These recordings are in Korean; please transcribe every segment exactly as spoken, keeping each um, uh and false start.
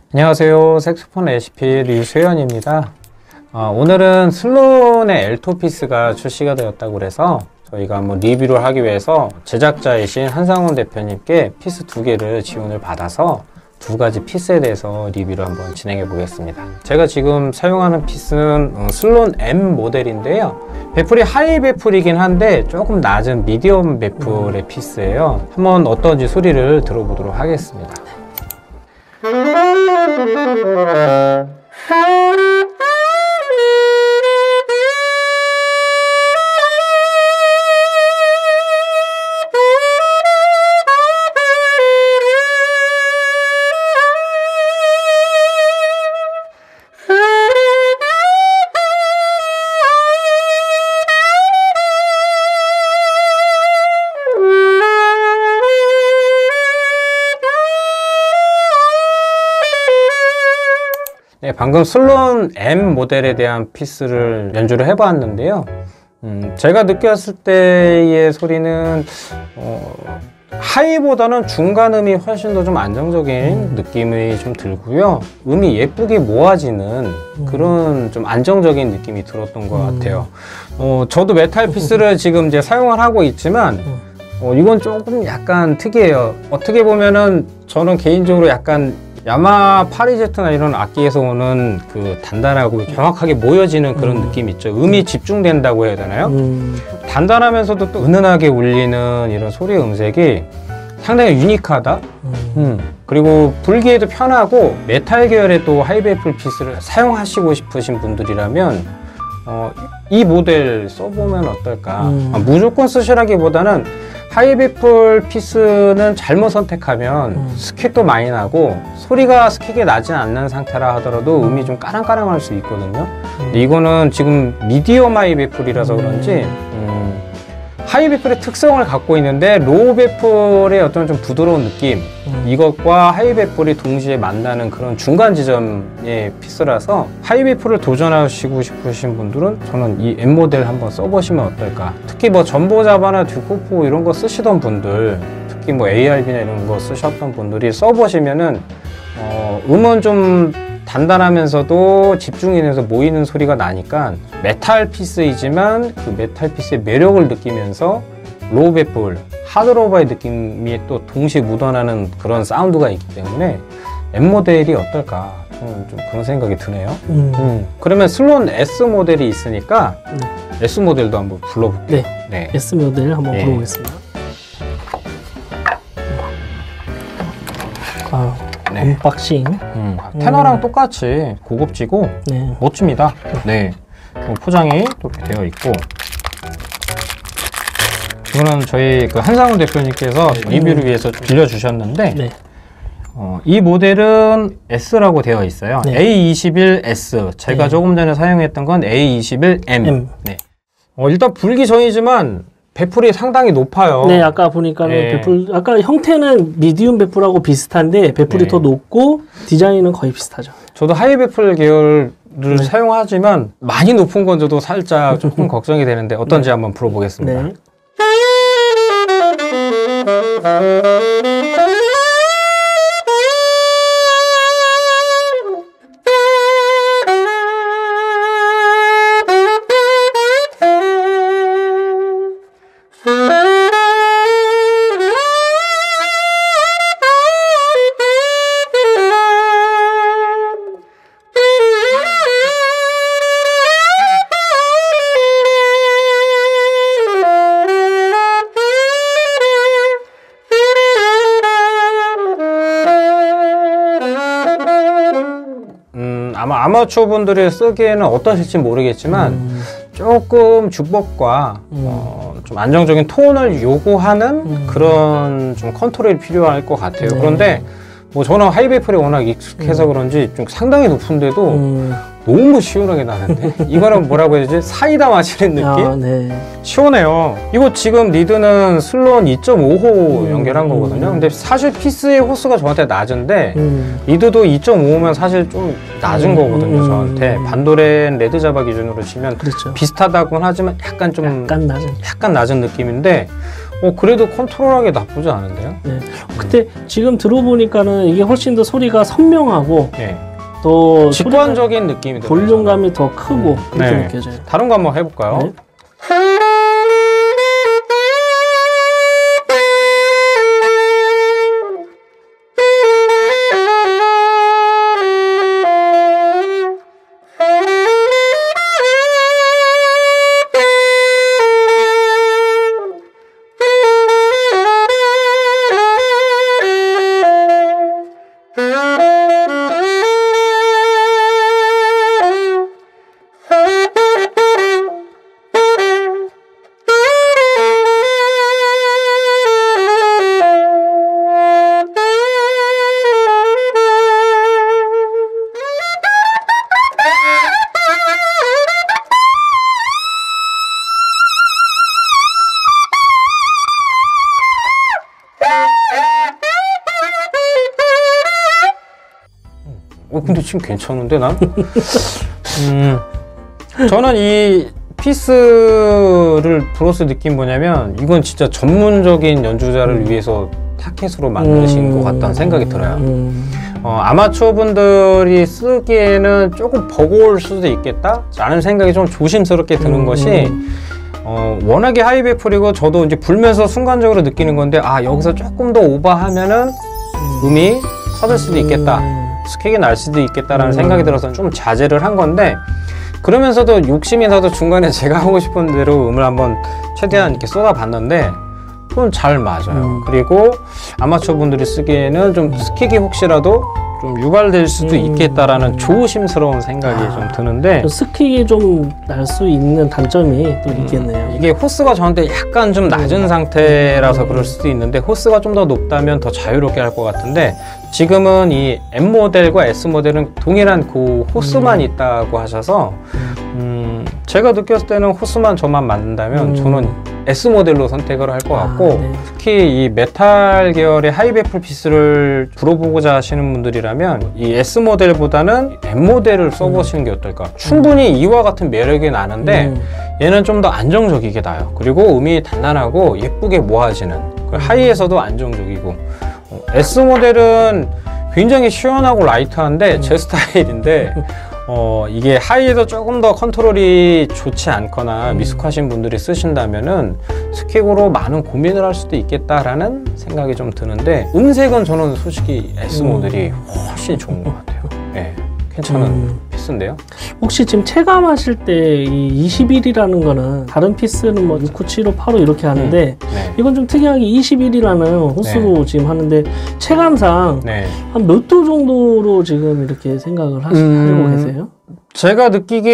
안녕하세요. 색소폰 레시피 류수현입니다. 어, 오늘은 슬론의 엘토피스가 출시가 되었다고 그래서 저희가 한번 리뷰를 하기 위해서 제작자이신 한상훈 대표님께 피스 두 개를 지원을 받아서 두 가지 피스에 대해서 리뷰를 한번 진행해 보겠습니다. 제가 지금 사용하는 피스는 어, 슬론 M 모델인데요. 베풀이 하이 베풀이긴 한데 조금 낮은 미디엄 베풀의 피스예요. 한번 어떤지 소리를 들어보도록 하겠습니다. 네, 방금 슬론 M 모델에 대한 피스를 연주를 해봤는데요. 음, 제가 느꼈을 때의 소리는 어, 하이보다는 중간음이 훨씬 더 좀 안정적인 느낌이 좀 들고요. 음이 예쁘게 모아지는 그런 좀 안정적인 느낌이 들었던 것 같아요. 어, 저도 메탈 피스를 지금 이제 사용을 하고 있지만 어, 이건 조금 약간 특이해요. 어떻게 보면은 저는 개인적으로 약간 야마 파리제트나 이런 악기에서 오는 그 단단하고 정확하게 모여지는 그런 음. 느낌 있죠. 음이 집중된다고 해야 되나요? 음. 단단하면서도 또 은은하게 울리는 이런 소리 음색이 상당히 유니크하다. 음. 음. 그리고 불기에도 편하고 메탈 계열의 또 하이베이플 피스를 사용하시고 싶으신 분들이라면 어, 이 모델 써보면 어떨까. 음. 아, 무조건 쓰시라기보다는 하이베이플 피스는 잘못 선택하면 음. 스캑도 많이 나고 소리가 스캑이 나지 않는 상태라 하더라도 음이 좀 까랑까랑할 수 있거든요. 음. 근데 이거는 지금 미디엄 하이베이플이라서 그런지 음, 하이베이플의 특성을 갖고 있는데 로우 베이플의 어떤 좀 부드러운 느낌 음. 이것과 하이베이플이 동시에 만나는 그런 중간 지점의 피스라서 하이베이플을 도전하시고 싶으신 분들은 저는 이 M 모델 한번 써보시면 어떨까. 특히 뭐 전보자바나 듀코포 이런 거 쓰시던 분들, 특히 뭐 에이알비나 이런 거 쓰셨던 분들이 써보시면은 어, 음은 좀 단단하면서도 집중이 돼서 모이는 소리가 나니까 메탈 피스이지만 그 메탈 피스의 매력을 느끼면서 로우 베이플, 하드로버의 느낌이 또 동시에 묻어나는 그런 사운드가 있기 때문에 M 모델이 어떨까 저는 좀 그런 생각이 드네요. 음. 음. 그러면 슬론 S 모델이 있으니까 네. S 모델도 한번 불러볼게요. 네, 네. S 모델 한번 네. 불러보겠습니다. 아. 네. 언박싱. 음, 테너랑 음. 똑같이 고급지고 네. 멋집니다. 네. 포장이 이렇게 되어 있고 이거는 저희 그 한상훈 대표님께서 네. 리뷰를 위해서 빌려주셨는데 네. 어, 이 모델은 S라고 되어 있어요. 네. 에이 이십일 에스. 제가 네. 조금 전에 사용했던 건 에이 이십일 엠. M. 네. 어, 일단 불기 전이지만 베풀이 상당히 높아요. 네, 아까 보니까는 네. 베풀, 아까 형태는 미디움 베풀하고 비슷한데 베풀이 네. 더 높고 디자인은 거의 비슷하죠. 저도 하이 베풀 계열을 네. 사용하지만 많이 높은 건 저도 살짝 조금 걱정이 되는데 어떤지 네. 한번 불어보겠습니다. 네. 아마 아마추어 분들이 쓰기에는 어떠실지 모르겠지만 음. 조금 주법과 음. 어, 좀 안정적인 톤을 요구하는 음. 그런 좀 컨트롤이 필요할 것 같아요. 네. 그런데 뭐 저는 하이베이플에 워낙 익숙해서 음. 그런지 좀 상당히 높은데도 음. 너무 시원하게 나는데 이거는 뭐라고 해야 되지? 사이다 마시는 느낌? 아, 네. 시원해요. 이거 지금 리드는 슬론 이 점 오 호 음, 연결한 거거든요. 음. 근데 사실 피스의 호스가 저한테 낮은데 음. 리드도 이 점 오 호면 사실 좀 낮은 음, 거거든요. 저한테. 반도렌 레드자바 기준으로 치면 그렇죠. 비슷하다고는 하지만 약간 좀 약간 낮은, 약간 낮은 느낌인데 어, 그래도 컨트롤하기 나쁘지 않은데요? 네. 그때 지금 들어보니까는 이게 훨씬 더 소리가 선명하고 네. 또 직관적인 느낌이 들어요. 볼륨감이 더 크고 그렇게 네. 느껴져요. 다른 거 한번 해볼까요? 네. 어, 근데 지금 괜찮은데, 난? 음, 저는 이 피스를 불어서 느낀 뭐냐면, 이건 진짜 전문적인 연주자를 음. 위해서 타켓으로 만드신 음. 것 같다는 생각이 들어요. 음. 어, 아마추어 분들이 쓰기에는 조금 버거울 수도 있겠다? 라는 생각이 좀 조심스럽게 드는 음. 것이, 어, 워낙에 하이베풀이고, 저도 이제 불면서 순간적으로 느끼는 건데, 아, 여기서 조금 더 오버하면은 음이 터질 수도 있겠다. 음. 스킥이 날 수도 있겠다라는 음. 생각이 들어서 좀 자제를 한 건데, 그러면서도 욕심이 나도 중간에 제가 하고 싶은 대로 음을 한번 최대한 이렇게 쏟아봤는데 그건 잘 맞아요. 음. 그리고 아마추어 분들이 쓰기에는 좀 스킥이 혹시라도 좀 유발될 수도 음. 있겠다라는 조심스러운 생각이 아. 좀 드는데, 스킥이 좀 날 수 있는 단점이 또 있겠네요. 이게 호스가 저한테 약간 좀 낮은 상태라서 그럴 수도 있는데, 호스가 좀 더 높다면 더 자유롭게 할 것 같은데, 지금은 이 M 모델과 S 모델은 동일한 그 호스만 음. 있다고 하셔서 음, 제가 느꼈을 때는 호스만 저만 만든다면 음. 저는 S 모델로 선택을 할 것 같고, 아, 네. 특히 이 메탈 계열의 하이베풀 피스를 불어보고자 하시는 분들이라면 이 S 모델보다는 M 모델을 써보시는 게 어떨까. 충분히 이와 같은 매력이 나는데 음. 얘는 좀 더 안정적이게 나요. 그리고 음이 단단하고 예쁘게 모아지는, 하이에서도 안정적이고. 어, S 모델은 굉장히 시원하고 라이트한데 제 스타일인데, 어, 이게 하이에서 조금 더 컨트롤이 좋지 않거나 미숙하신 분들이 쓰신다면은 스킥으로 많은 고민을 할 수도 있겠다라는 생각이 좀 드는데, 음색은 저는 솔직히 S 모델이 훨씬 좋은 것 같아요. 네, 괜찮은 음. 피스인데요. 혹시 지금 체감하실 때 이 이십일이라는 거는 다른 피스는 뭐 육, 구, 칠, 오, 팔, 오 이렇게 하는데 네. 이건 좀 특이하게 이십일이라는 호수로 지금 하는데, 체감상 네. 한 몇 도 정도로 지금 이렇게 생각을 하시, 음. 하고 계세요? 제가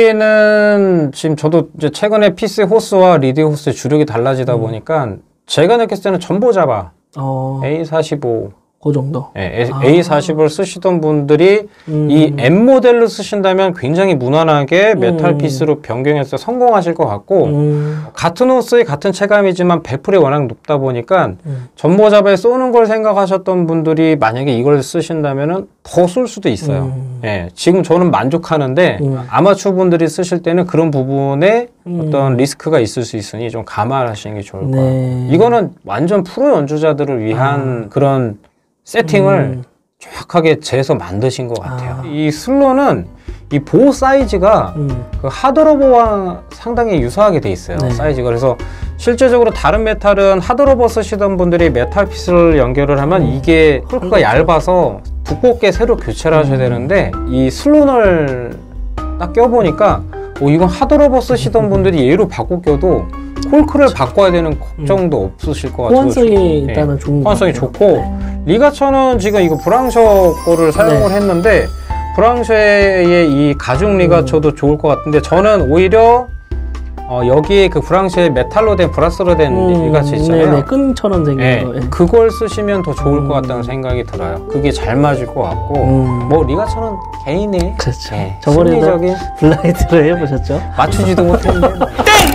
느끼기에는 지금 저도 이제 최근에 피스 호스와 리드 호스의 주력이 달라지다 음. 보니까 제가 느꼈을 때는 전보자바 어, 에이 사십오, 그 정도. 예, 아. 에이 사십오를 쓰시던 분들이 음. 이 M 모델로 쓰신다면 굉장히 무난하게 메탈 음. 피스로 변경해서 성공하실 것 같고, 음. 같은 호스의 같은 체감이지만 베풀이 워낙 높다 보니까 음. 전보잡에 쏘는 걸 생각하셨던 분들이 만약에 이걸 쓰신다면 더 쏠 수도 있어요. 음. 예, 지금 저는 만족하는데 음. 아마추어 분들이 쓰실 때는 그런 부분에 음. 어떤 리스크가 있을 수 있으니 좀 감안하시는 게 좋을 네. 거예요. 이거는 완전 프로 연주자들을 위한 그런 세팅을 음. 정확하게 재서 만드신 것 같아요. 아. 이 슬로는 이 보호 사이즈가 음. 그 하드러버와 상당히 유사하게 돼 있어요. 네. 사이즈가. 그래서 실제적으로 다른 메탈은 하드러버 쓰시던 분들이 메탈 피스를 연결을 하면 음. 이게 홀크가 얇아서 두껍게 새로 교체를 하셔야 음. 되는데, 이 슬론을 딱 껴보니까 어, 이건 하드러버 쓰시던 분들이 얘로 바꿔 껴도 홀크를 바꿔야 되는 걱정도 없으실 것 같아요. 호환성이 네. 일단은 좋은 것 호환성이 같아요. 좋고, 네. 리가처는 지금 이거 브랑셔 거를 사용을 네. 했는데, 브랑셔의 이 가죽 리가처도 음. 좋을 것 같은데, 저는 오히려 어, 여기에 그 브랑셔의 메탈로 된 브라스로 된 음, 리가처 있잖아요. 네네, 끈처럼 생긴 네, 거. 예. 그걸 쓰시면 더 좋을 음. 것 같다는 생각이 들어요. 그게 잘 맞을 것 같고, 음. 뭐 리가처는 개인의 그렇죠. 네, 저번에도 심리적인 블라이드를 해보셨죠? 맞추지도 못했는데 뭐.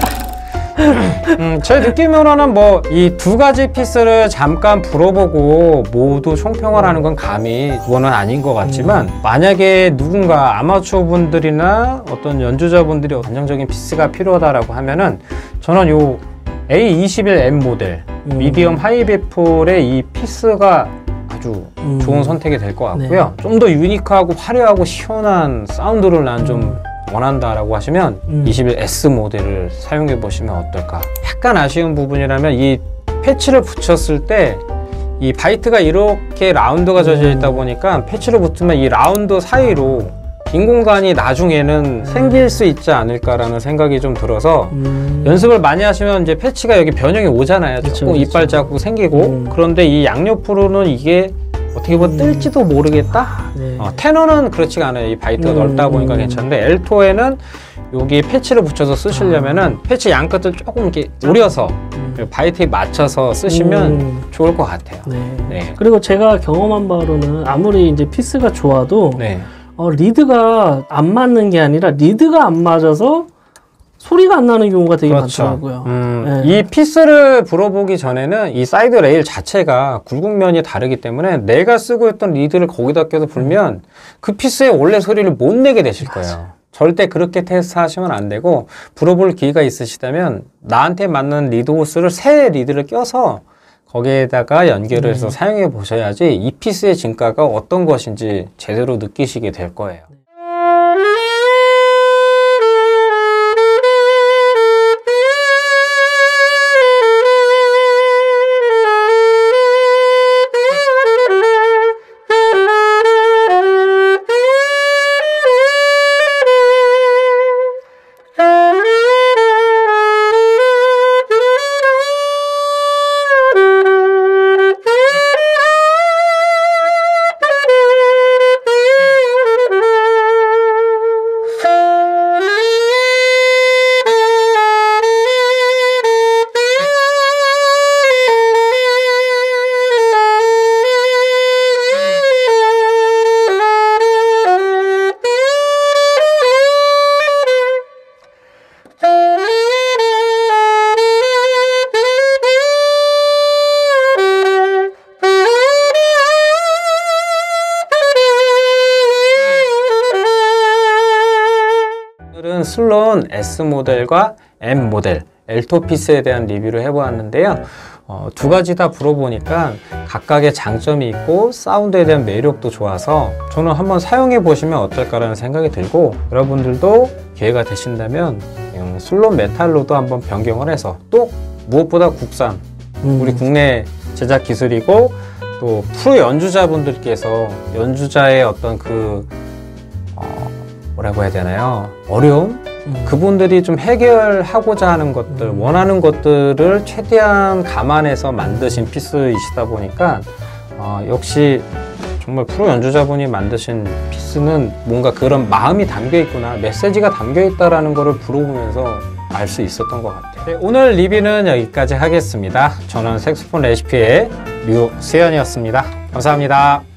음, 제 느낌으로는 뭐 이 두 가지 피스를 잠깐 불어보고 모두 총평을 하는 건 감히 그거는 아닌 것 같지만, 만약에 누군가 아마추어 분들이나 어떤 연주자 분들이 안정적인 피스가 필요하다라고 하면은 저는 요 에이 이십일 엠 모델 음. 미디엄 하이 베풀의 이 피스가 아주 음. 좋은 선택이 될 것 같고요. 네. 좀 더 유니크하고 화려하고 시원한 사운드를 난 좀 음. 원한다라고 하시면 음. 이십일 에스 모델을 사용해 보시면 어떨까. 약간 아쉬운 부분이라면 이 패치를 붙였을 때 이 바이트가 이렇게 라운드가 젖어 있다 보니까 패치를 붙으면 이 라운드 사이로 빈 공간이 나중에는 생길 수 있지 않을까라는 생각이 좀 들어서 음. 연습을 많이 하시면 이제 패치가 여기 변형이 오잖아요. 그쵸, 조금 그쵸. 이빨 자국 생기고. 음. 그런데 이 양옆으로는 이게 어떻게 보면 음. 뜰지도 모르겠다. 네. 어, 테너는 그렇지가 않아요. 이 바이트가 음. 넓다 보니까 괜찮은데 엘토에는 여기 패치를 붙여서 쓰시려면은 패치 양끝을 조금 이렇게 오려서 음. 바이트에 맞춰서 쓰시면 음. 좋을 것 같아요. 네. 네. 그리고 제가 경험한 바로는 아무리 이제 피스가 좋아도 네. 어, 리드가 안 맞는 게 아니라 리드가 안 맞아서 소리가 안 나는 경우가 되게 그렇죠. 많더라고요. 음, 네. 이 피스를 불어보기 전에는 이 사이드 레일 자체가 굴곡면이 다르기 때문에 내가 쓰고 있던 리드를 거기다 껴서 불면 그 피스의 원래 소리를 못 내게 되실 거예요. 절대 그렇게 테스트 하시면 안 되고, 불어볼 기회가 있으시다면 나한테 맞는 리드 호스를 새 리드를 껴서 거기에다가 연결을 해서 음. 사용해 보셔야지 이 피스의 진가가 어떤 것인지 제대로 느끼시게 될 거예요. 오늘은 슬론 S 모델과 M 모델 엘토 피스에 대한 리뷰를 해보았는데요. 어, 두 가지 다 불어보니까 각각의 장점이 있고 사운드에 대한 매력도 좋아서 저는 한번 사용해 보시면 어떨까라는 생각이 들고, 여러분들도 기회가 되신다면 음, 슬론 메탈로도 한번 변경을 해서, 또 무엇보다 국산, 음. 우리 국내 제작 기술이고 또 프로 연주자분들께서 연주자의 어떤 그 어, 뭐라고 해야 되나요? 어려움? 음. 그분들이 좀 해결하고자 하는 것들, 음. 원하는 것들을 최대한 감안해서 만드신 피스이시다 보니까 어, 역시 정말 프로 연주자분이 만드신 피스는 뭔가 그런 마음이 담겨 있구나, 메시지가 담겨 있다라는 거를 불어보면서 알 수 있었던 것 같아요. 네, 오늘 리뷰는 여기까지 하겠습니다. 저는 색소폰 레시피의 류수연이었습니다. 감사합니다.